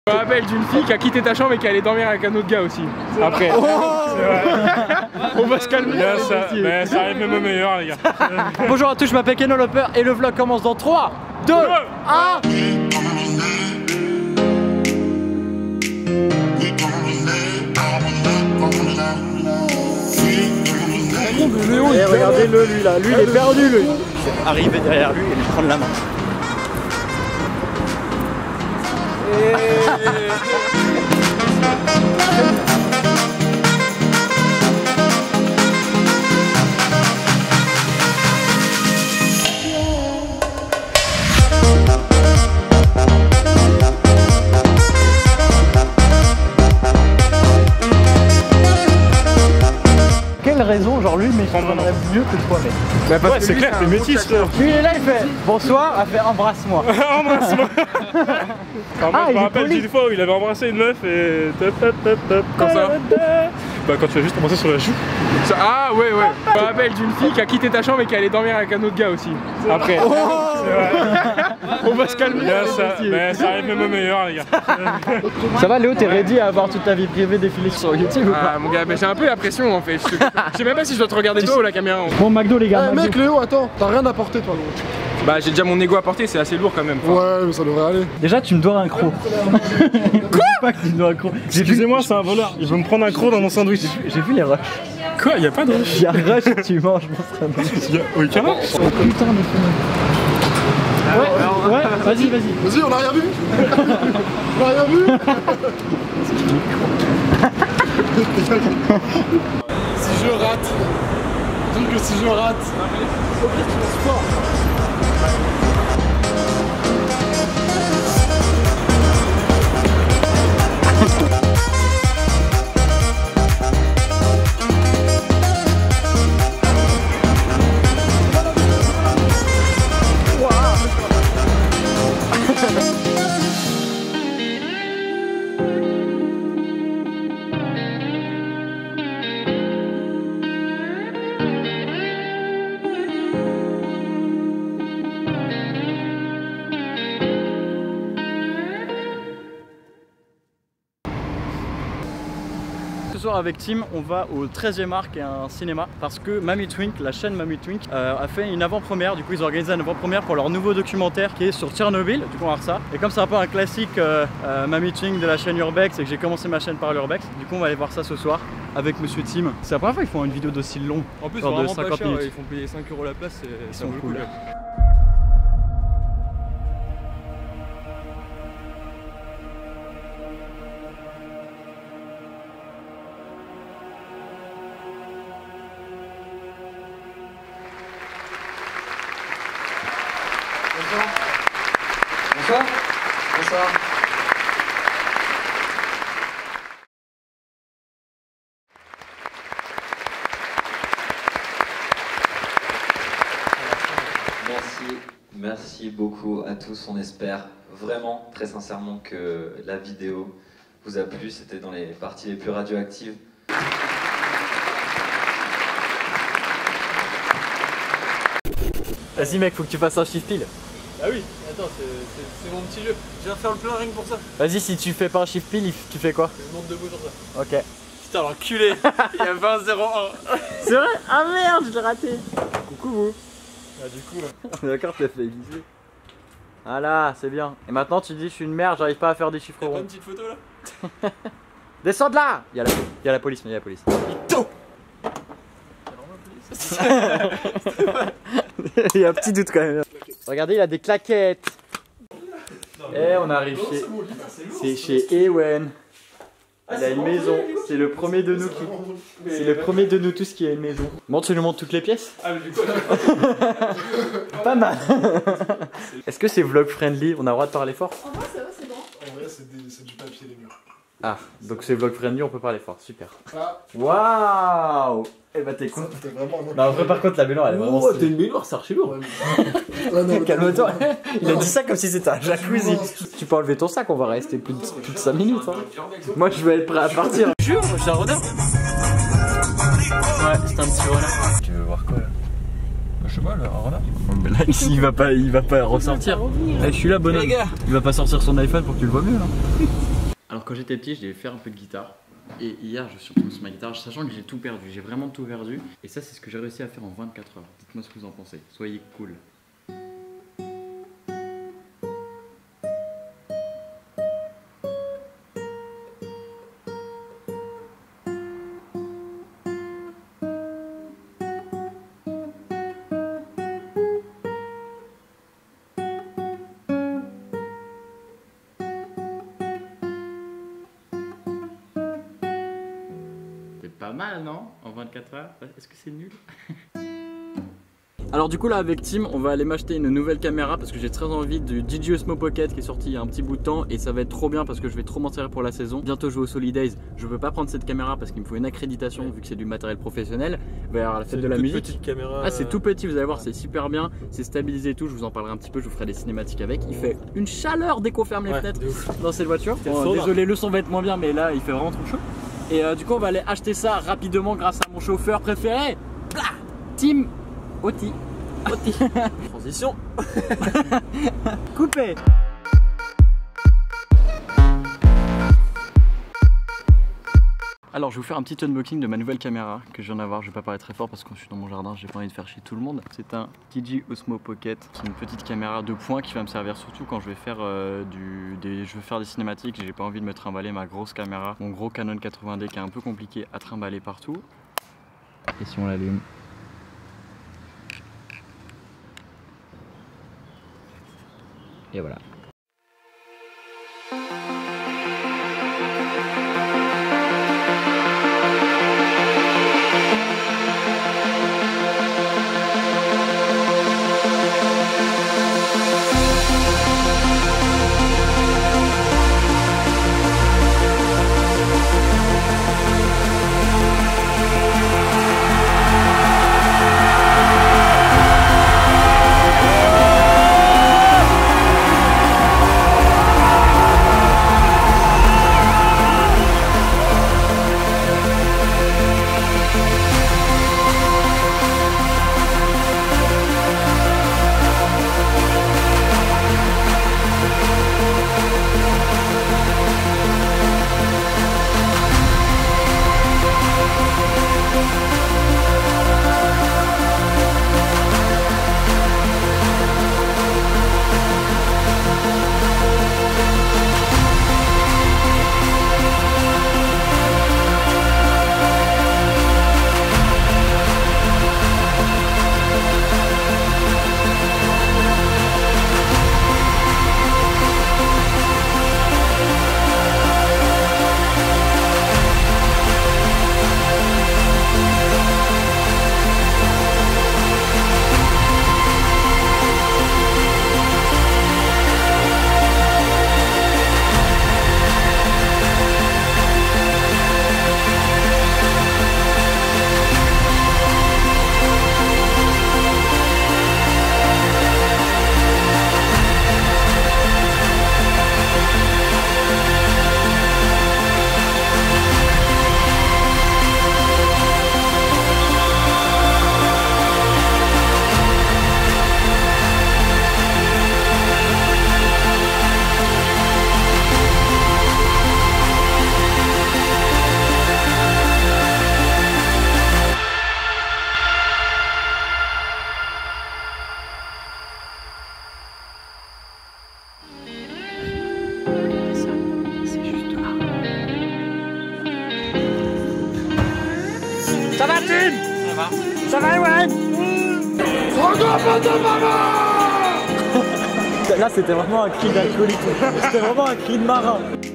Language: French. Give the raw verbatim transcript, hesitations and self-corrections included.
Je me rappelle d'une fille qui a quitté ta chambre et qui allait dormir avec un autre gars aussi. Après. Oh, on va se calmer. Là, ça, mais ça arrive même au meilleur, les gars. Bonjour à tous, je m'appelle Keno Loper et le vlog commence dans trois, deux, un. Et regardez-le lui là, lui il est perdu lui. Je vais arriver derrière lui et lui prendre la main. Quelle raison, genre lui, mais je prendrais mieux que toi, mec. Bah parce que c'est clair, t'es métis, frère. Lui il est là, il fait bonsoir, elle fait embrasse-moi. Embrasse-moi. Enfin, moi, Ah, je il me est rappelle poli. d'une fois où il avait embrassé une meuf et top top top top. Comme ça. Bah quand tu as juste embrassé sur la joue. Ça- Ah ouais ouais. Je me rappelle d'une fille qui a quitté ta chambre et qui allait dormir avec un autre gars aussi. Après. Oh, on va se calmer. Là, ça, mais ça arrive même au meilleur, les gars. Ça va Léo, t'es ready à avoir toute ta vie privée défilée sur YouTube ou pas? Ah mon gars, mais j'ai un peu la pression en fait. Je sais- je sais même pas si je dois te regarder de dos ou la caméra. Bon McDo les gars. Eh McDo. mec Léo, attends, t'as rien à porter toi gros. Bah j'ai déjà mon ego à porter, c'est assez lourd quand même. Enfin, Ouais, mais ça devrait aller. Déjà tu me dois un croc. Quoi? Pas que tu me dois un croc. J'ai vu, Excusez-moi, c'est un voleur. Il veut me prendre un croc dans mon sandwich. j'ai vu les rushs. Quoi? Y'a pas de rush? Il y a un rush et tu manges mon sandwich. Y'a aucun rush? Putain de fou. Ouais, ouais, vas-y, vas-y. Vas-y, on a rien vu. On a rien vu. Si je rate, dis que si je rate, au pire tu fais sport. Ce soir avec Tim, on va au treizième arc et un cinéma parce que Mamie Twink, la chaîne Mamie Twink, euh, a fait une avant-première. Du coup, ils ont organisé une avant-première pour leur nouveau documentaire qui est sur Tchernobyl. Du coup, on va voir ça. Et comme c'est un peu un classique euh, euh, Mamie Twink de la chaîne Urbex et que j'ai commencé ma chaîne par l'Urbex, du coup, on va aller voir ça ce soir avec Monsieur Tim. C'est la première fois qu'ils font une vidéo d'aussi longue. en plus, genre de vraiment pas cinquante cher, minutes. ils font payer cinq euros la place, Ils ça sont vaut le coup. cool. Là. Bonsoir. Bonsoir. Merci, merci beaucoup à tous. On espère vraiment, très sincèrement, que la vidéo vous a plu. C'était dans les parties les plus radioactives. Vas-y mec, faut que tu fasses un shift pile. Ah oui, attends, c'est mon petit jeu. Je viens faire le plein rien que pour ça. Vas-y, si tu fais pas un shift pile, tu fais quoi? Je monte debout sur ça. Ok. Putain, l'enculé. Il y a vingt zéro un. C'est vrai? Ah merde, je l'ai raté. Coucou vous. Ah du coup là. D'accord, t'as fait viser. Voilà, c'est bien. Et maintenant tu dis je suis une merde, j'arrive pas à faire des chiffres T'as pas ronds. une petite photo là? Descends de là. Il y a la, il y a la police, mais il y a la police. Il y a un petit doute quand même. Regardez, il a des claquettes. Et on arrive chez... C'est chez Ewen. Il a une maison. C'est le premier de nous qui... C'est le premier de nous tous qui a une maison. Bon, tu nous montres toutes les pièces? Ah mais du coup Pas mal. Est-ce que c'est vlog friendly? On a le droit de parler fort? En vrai, ça va, c'est bon. En vrai, c'est des- c'est du papier les murs. Ah, donc c'est vlog friendly, on peut parler fort. Super. Ah, Waouh. Eh bah t'es con. c'était vraiment un Non, en vrai, par contre, la baignoire elle est vraiment stylée. une baignoire, c'est archi lourd. Ouais, mais- Ouais, non, mais- Calme-toi. Il a dit ça comme si c'était un jacuzzi. Tu peux enlever ton sac, on va rester plus de, plus de cinq minutes. Hein. Moi je vais être prêt à partir. Jure, c'est un renard. Ouais, c'est un petit renard. Tu veux voir quoi là? Je sais pas, là, un renard. Là, il va pas, il va pas ressortir. Eh, je suis là, bonhomme. Il va pas sortir son iPhone pour que tu le vois mieux là. quand j'étais petit, je devais faire un peu de guitare. Et hier, je suis retourné sur ma guitare, sachant que j'ai tout perdu. J'ai vraiment tout perdu. Et ça, c'est ce que j'ai réussi à faire en vingt-quatre heures. Dites-moi ce que vous en pensez. Soyez cool. Pas mal, non? En vingt-quatre heures? Est-ce que c'est nul? Alors du coup là avec Tim on va aller m'acheter une nouvelle caméra parce que j'ai très envie du D J Osmo Pocket qui est sorti il y a un petit bout de temps et ça va être trop bien parce que je vais trop m'en servir pour la saison. Bientôt jouer au Solidays, je peux pas prendre cette caméra parce qu'il me faut une accréditation vu que c'est du matériel professionnel. Il va y avoir la fête de la musique. Petite caméra. Ah c'est tout petit, vous allez voir, c'est super bien, c'est stabilisé et tout, je vous en parlerai un petit peu, je vous ferai des cinématiques avec. Il fait une chaleur dès qu'on ferme les Ouais, fenêtres dans cette voiture. Bon, le désolé le son va être moins bien mais là il fait vraiment trop chaud. Et euh, du coup on va aller acheter ça rapidement grâce à mon chauffeur préféré, Tim Oti. Oti. Transition. Coupé. Alors je vais vous faire un petit unboxing de ma nouvelle caméra que je viens d'avoir. Je vais pas parler très fort parce que je suis dans mon jardin, j'ai pas envie de faire chier tout le monde. C'est un D J Osmo Pocket, c'est une petite caméra de poing qui va me servir surtout quand je vais faire euh, du, des, je veux faire des cinématiques. J'ai pas envie de me trimballer ma grosse caméra, mon gros Canon quatre-vingts D qui est un peu compliqué à trimballer partout. Et si on l'allume, et voilà. Ça va, Tim? Ça va. Ça va, ouais? Là, c'était vraiment un cri d'alcoolique. C'était vraiment un cri de marin.